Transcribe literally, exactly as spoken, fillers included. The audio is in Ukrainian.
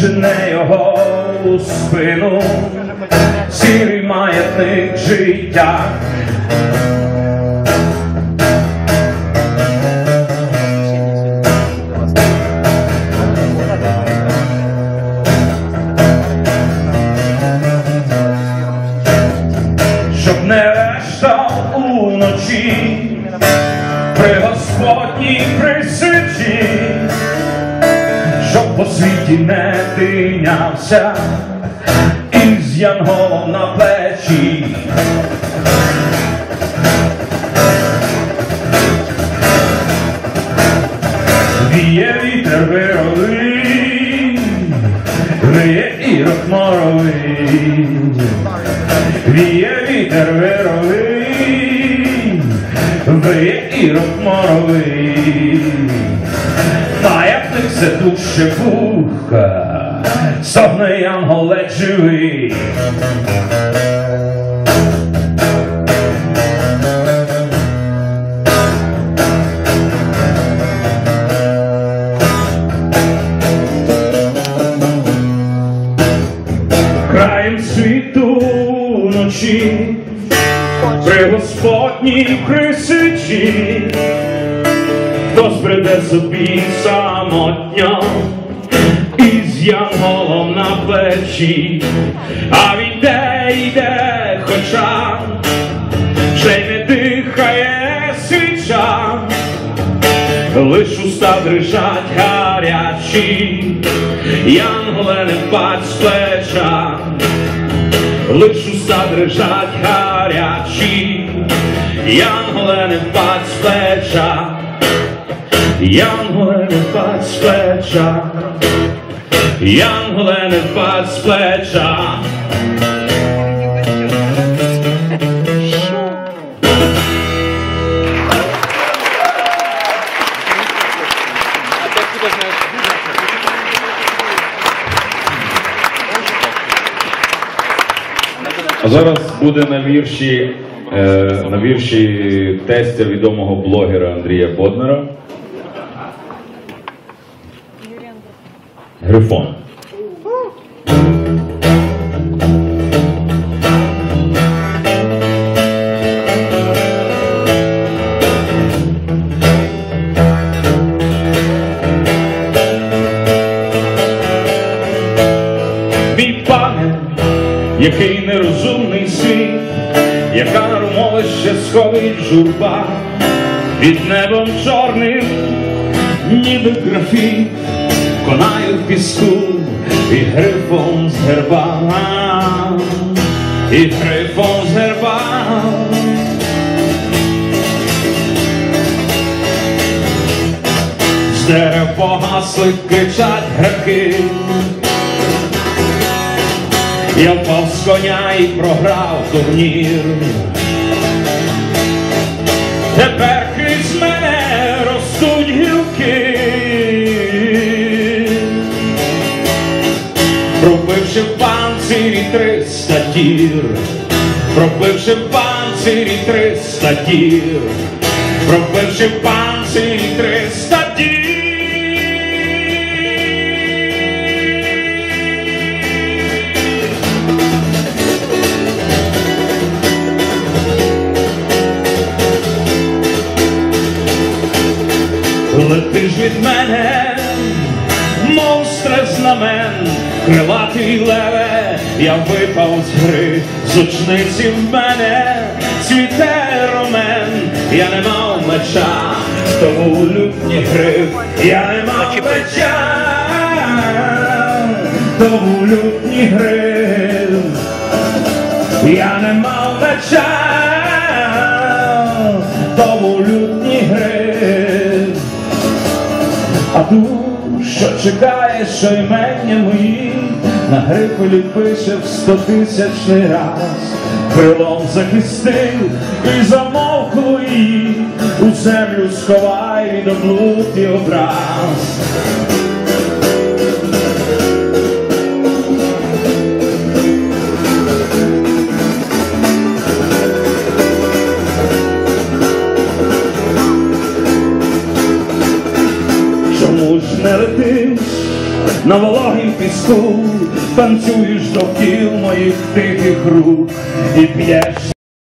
жене його у спину сірий маятник життя. Щоб не вештав уночі при Господній присвяті, щоб по світі не тинявся із янголом на плечі. Віє вітер вировий, виє ірок моровий, віє вітер вировий, виє ірок моровий. Маятник все дужче вуха, стогне янгол ледь живий. Краєм світу вночі при Господній присвяті хто збреде собі самотньо із янголом на плечі, а він йде, йде, хоча ще й не дихає свіча, лиш уста дрижать гарячі, янголе не впадь з плеча, лиш уста дрижать гарячі, янголе не впадь з плеча. Янголе не впадь з плеча, янголе не впадь з плеча. А зараз буде на вірші, е, на вірші тестя відомого блогера Андрія Боднара «Грифон». Мій пане, який нерозумний світ, яка нормовище сходить журба, під небом чорним, ніби графіт, конаю в піску і грифон з герба, і грифон з герба. З дерев погасли, кричать граки, я впав з коня і програв турнір. Тепер крізь мене ростуть гілки, пробивши в панцирі триста дір, пробивши в панцирі триста дір, пробивши в панцирі триста дір. Летиш від мене, монстре знамен, крилатий леве, я випав з гри, з очниці в мене цвіте ромен. Я не мав меча, тому у лютні грив, я не мав меча, тому у лютні грив, я не мав меча, тому у лютні грив. А ту, що чекає, що імення мої, на грифелі пише в стотисячний раз. Крилом захистив і замовкло її, у землю сховай від облуд і образ. Чому ж не летиш на вологім піску, танцюєш довкіл моїх тихих рук і п'єш